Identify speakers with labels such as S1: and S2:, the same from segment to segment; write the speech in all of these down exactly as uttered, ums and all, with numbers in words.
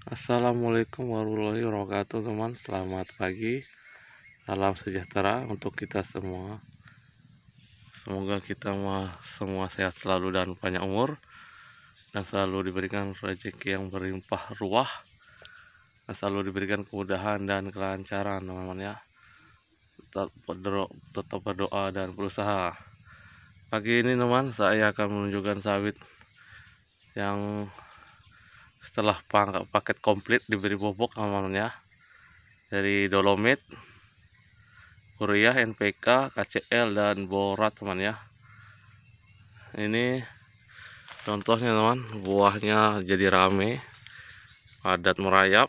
S1: Assalamualaikum warahmatullahi wabarakatuh, teman. Selamat pagi, salam sejahtera untuk kita semua. Semoga kita semua sehat selalu dan panjang umur, dan selalu diberikan rezeki yang berlimpah ruah, dan selalu diberikan kemudahan dan kelancaran, teman-teman ya. Tetap berdoa, tetap berdoa dan berusaha. Pagi ini, teman, saya akan menunjukkan sawit yang setelah paket komplit diberi pupuk, teman-teman ya, dari dolomit, urea, N P K, K C L, dan borat, teman ya. Ini contohnya, teman, buahnya jadi rame, padat merayap,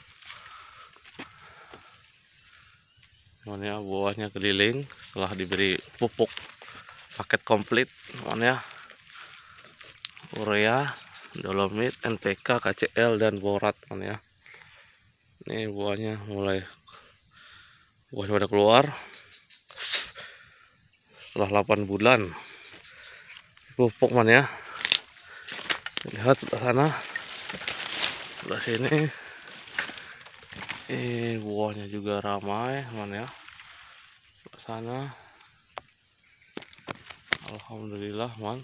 S1: teman ya. Buahnya keliling setelah diberi pupuk paket komplit, teman ya, urea, dolomit, N P K, K C L, dan borat, teman ya. Ini buahnya mulai buahnya pada keluar setelah delapan bulan pupuk, teman ya. Lihat sebelah sana, sebelah sini, ini buahnya juga ramai, teman ya. Sebelah sana, alhamdulillah, teman.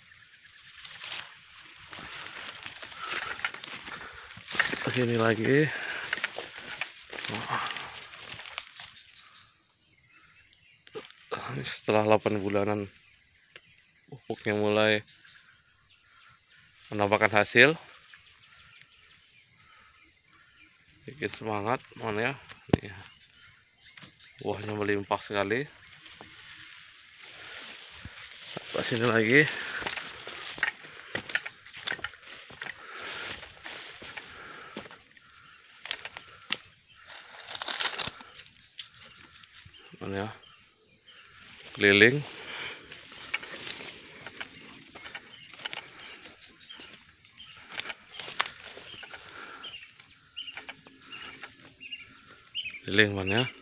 S1: Sini lagi, setelah delapan bulanan pupuknya mulai menampakkan hasil, bikin semangat, teman ya. Nih, buahnya melimpah sekali. Sampai sini lagi, teman ya, keliling. Keliling, teman ya.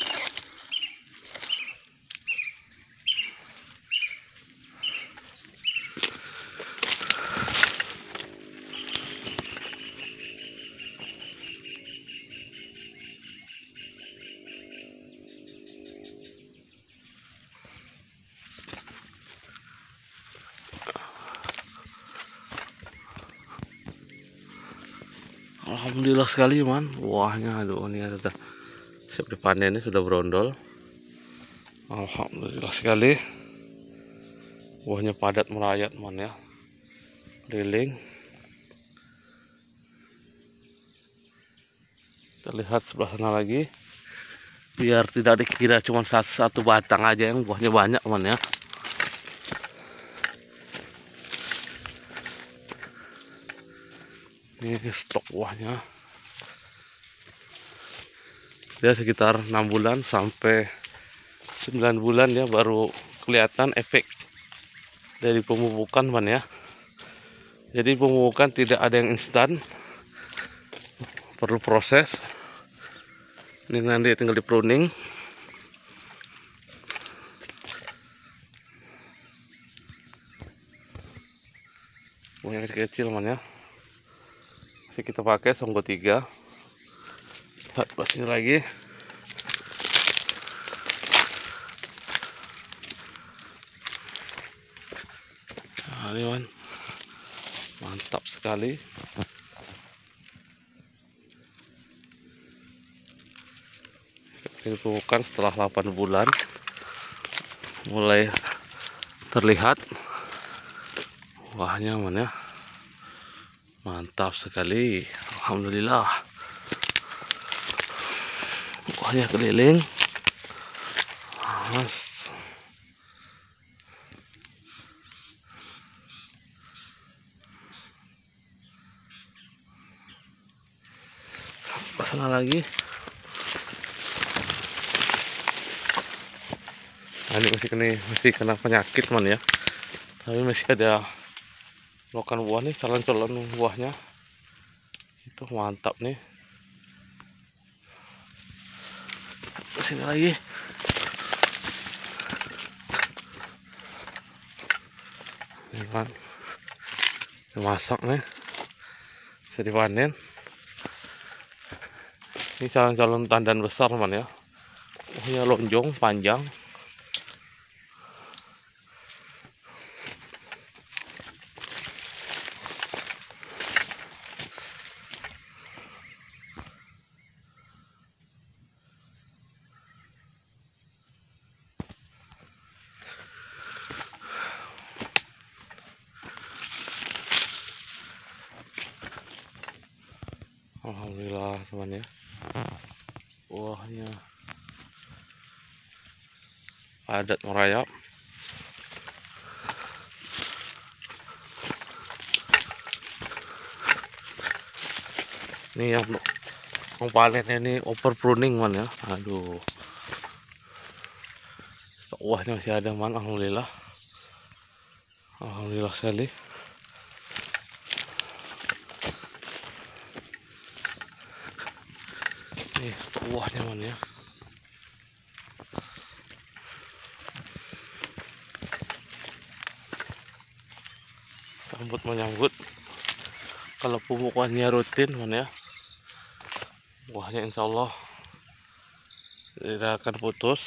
S1: Alhamdulillah sekali, man, buahnya. Aduh, ini sudah siap dipanen, ini sudah berondol. Alhamdulillah sekali, buahnya padat merayap, man ya, keliling. Kita lihat sebelah sana lagi, biar tidak dikira cuma satu, satu batang aja yang buahnya banyak, man ya. Ini stok buahnya, dia sekitar enam bulan sampai sembilan bulan ya baru kelihatan efek dari pemupukan, man ya. Jadi pemupukan tidak ada yang instan, perlu proses. Ini nanti tinggal di pruning. Buahnya kecil-kecil, man ya. Masih kita pakai Songgo tiga. Lihat pas ini lagi. Nah, ini, man, mantap sekali. Ini pemupukan setelah delapan bulan mulai terlihat buahnya, man ya. Mantap sekali, alhamdulillah. Buahnya keliling. Mas. Sana lagi. Nah, ini masih kena masih kena penyakit, man ya. Tapi masih ada lokan buah nih, calon-calon buahnya. Itu mantap nih. Sini lagi. Ini kan masak nih, bisa dipanen. Ini calon-calon tandan besar teman ya. Oh ya, lonjong panjang. Alhamdulillah teman ya, buahnya padat merayap. Ini yang yang panennya ini over pruning man ya. Aduh, buahnya masih ada man. Alhamdulillah, alhamdulillah sekali. Nih buahnya man ya. Sambut menyambut. Kalau pemukuannya rutin man ya, buahnya insya Allah tidak akan putus.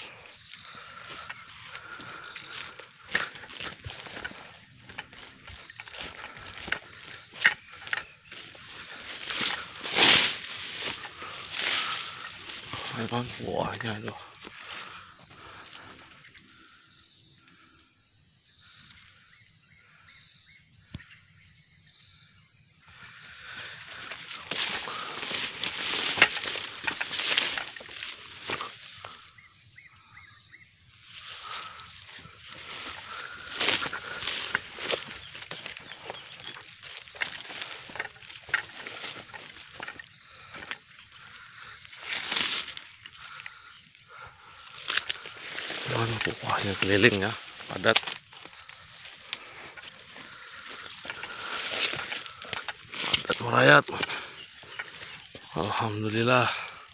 S1: Memang buahnya tuh. Buahnya keliling ya, padat. Padat merayap. Alhamdulillah.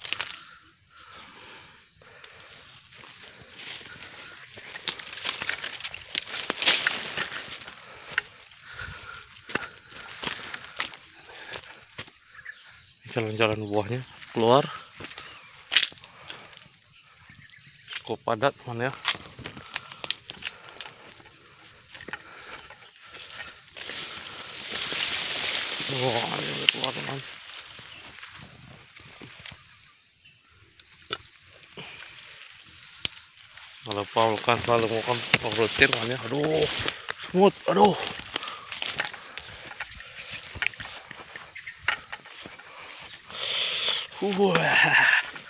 S1: Jalan-jalan buahnya keluar. Cukup padat man ya. Wah, ini keluar teman. Kalau Paul kan selalu makan rutin kan ya. Aduh, semut, aduh. Wah.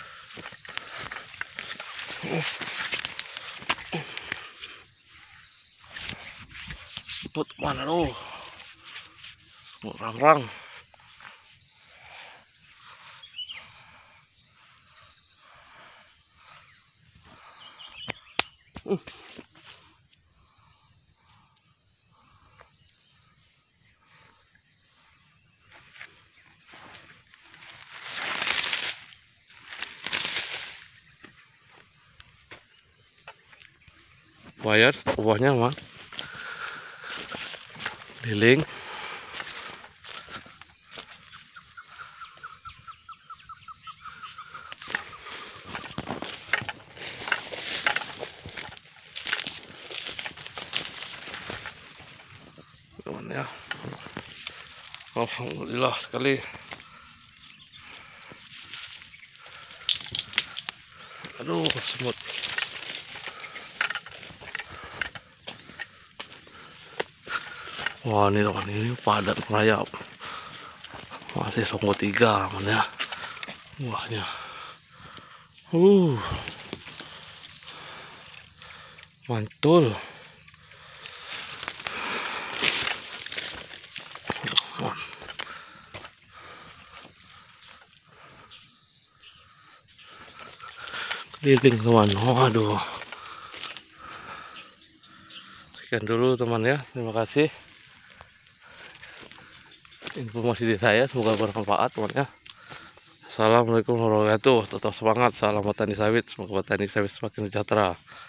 S1: Semut mana tuh? Semut rang-rang. Uh. Bayar buahnya mah keliling. Ya, alhamdulillah sekali. Aduh, semut. Wah, ini teman ini padat merayap. Masih songgo tiga man ya. Buahnya. Uh. Mantul. Keliling teman. Waduh. Sekian dulu teman ya. Terima kasih informasi dari saya, semoga bermanfaat teman ya. Assalamualaikum warahmatullahi wabarakatuh. Tetap semangat, salam petani sawit, semoga petani sawit semakin sejahtera.